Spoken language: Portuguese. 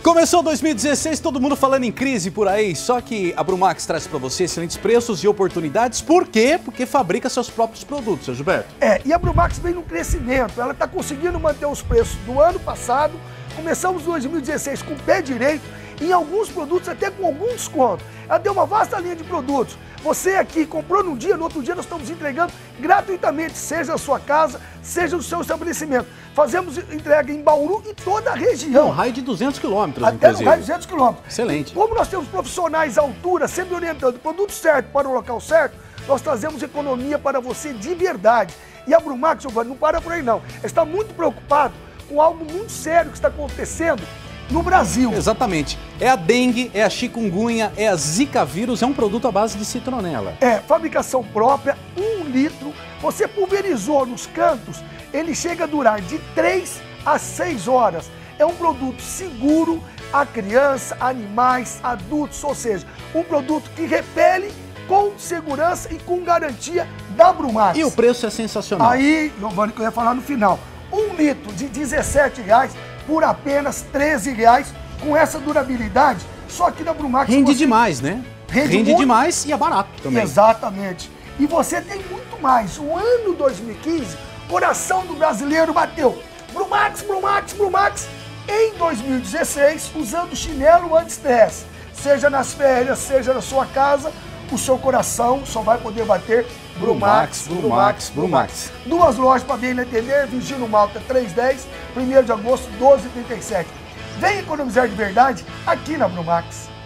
Começou 2016, todo mundo falando em crise por aí, só que a Brumax traz para você excelentes preços e oportunidades. Por quê? Porque fabrica seus próprios produtos, seu Gilberto. E a Brumax vem num crescimento, ela está conseguindo manter os preços do ano passado. Começamos 2016 com o pé direito, em alguns produtos até com algum desconto. Ela tem uma vasta linha de produtos. Você aqui comprou num dia, no outro dia nós estamos entregando gratuitamente, seja na sua casa, seja no seu estabelecimento. Fazemos entrega em Bauru e toda a região. Um raio de 200 quilômetros, até inclusive. no raio de 200 quilômetros. Excelente. Como nós temos profissionais à altura, sempre orientando o produto certo para o local certo, nós trazemos economia para você de verdade. E a Brumax, Giovanni, não para por aí não. Está muito preocupado com algo muito sério que está acontecendo no Brasil. Exatamente. É a dengue, é a chikungunya, é a zika vírus, é um produto à base de citronela. Fabricação própria, 1 litro. Você pulverizou nos cantos, ele chega a durar de 3 a 6 horas. É um produto seguro a criança, animais, adultos, ou seja, um produto que repele com segurança e com garantia da Brumax. E o preço é sensacional. Aí, Giovanni, que eu ia falar no final, 1 litro de R$17 por apenas R$13, com essa durabilidade, só que na Brumax... Rende demais, né? Rende demais e é barato também. Exatamente. E você tem muito mais. O ano 2015, coração do brasileiro bateu. Brumax, Brumax, Brumax. Em 2016, usando chinelo anti-estresse. Seja nas férias, seja na sua casa, o seu coração só vai poder bater Brumax, Brumax, Brumax. 2 lojas para bem atender, Virgínio Malta 310, 1º de agosto 12h37. Vem economizar de verdade aqui na Brumax.